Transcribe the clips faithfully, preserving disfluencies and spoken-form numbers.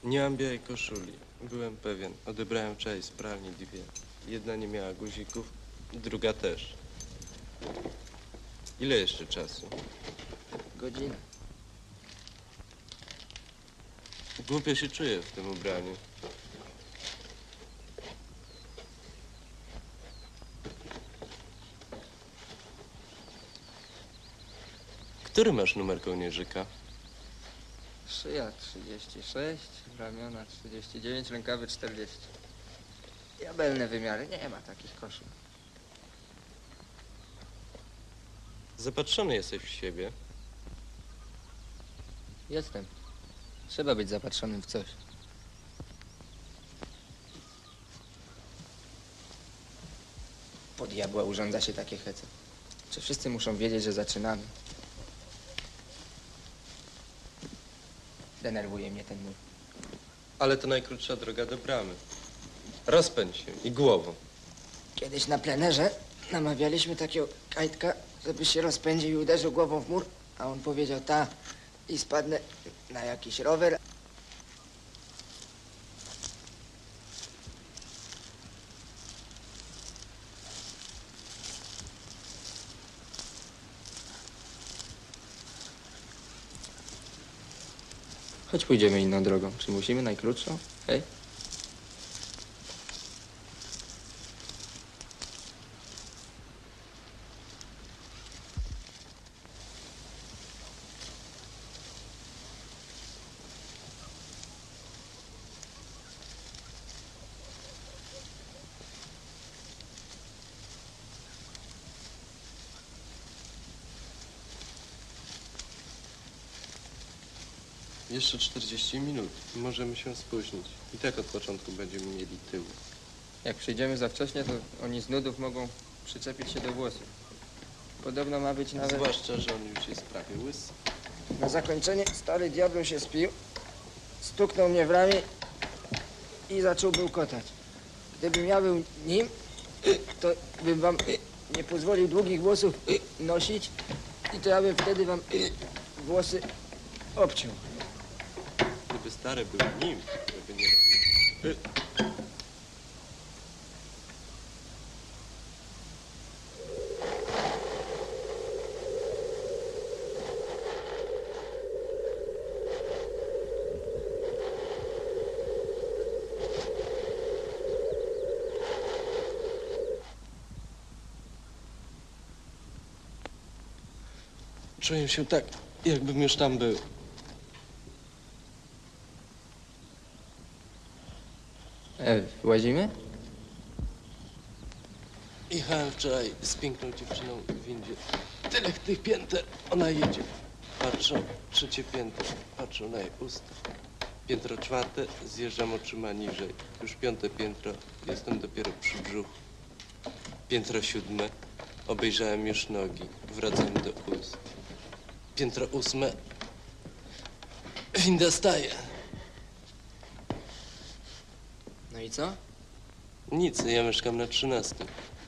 Nie mam białej koszuli. Byłem pewien. Odebrałem wczoraj z pralni dwie. Jedna nie miała guzików, druga też. Ile jeszcze czasu? Godzinę. Głupio się czuję w tym ubraniu. Który masz numer kołnierzyka? Szyja trzydzieści sześć, ramiona trzydzieści dziewięć, rękawy czterdzieści. Jabelne wymiary, nie ma takich koszul. Zapatrzony jesteś w siebie. Jestem. Trzeba być zapatrzonym w coś. Po diabła urządza się takie hece. Czy wszyscy muszą wiedzieć, że zaczynamy? Denerwuje mnie ten mur. Ale to najkrótsza droga do bramy. Rozpędź się i głową. Kiedyś na plenerze namawialiśmy takiego kajtka, żeby się rozpędził i uderzył głową w mur, a on powiedział ta i spadnę na jakiś rower. Chodź pójdziemy inną drogą. Czy musimy najkrótszą? Hej? Jeszcze czterdzieści minut. Możemy się spóźnić. I tak od początku będziemy mieli tył. Jak przyjdziemy za wcześnie, to oni z nudów mogą przyczepić się do włosów. Podobno ma być nawet... Zwłaszcza, że on już jest prawie łysy. Na zakończenie stary diabeł się spił, stuknął mnie w ramię i zaczął bełkotać. Gdybym ja był nim, to bym wam nie pozwolił długich włosów nosić i to ja bym wtedy wam włosy obciął. Gdyby stary był nim, żeby nie robił... Czuję się tak, jakbym już tam był. E, łazimy? Jechałem wczoraj z piękną dziewczyną w windzie. Tyle tych pięter, ona jedzie. Patrzą, trzecie piętro, patrzą na jej usta. Piętro czwarte, zjeżdżam oczyma niżej. Już piąte piętro, jestem dopiero przy brzuchu. Piętro siódme, obejrzałem już nogi, wracam do ust. Piętro ósme, winda staje. No i co? Nic, ja mieszkam na trzynastym.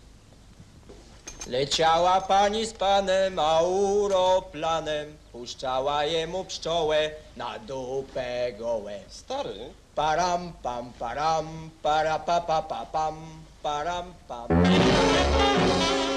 Leciała pani z panem auroplanem, puszczała jemu pszczołę na dupę gołę. Stary? Param, pam, param, para, pa, pa, pa, pam, param, pam.